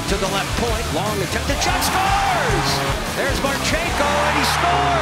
to the left point. Long attempted shot, scores! There's Marchenko, and he scores!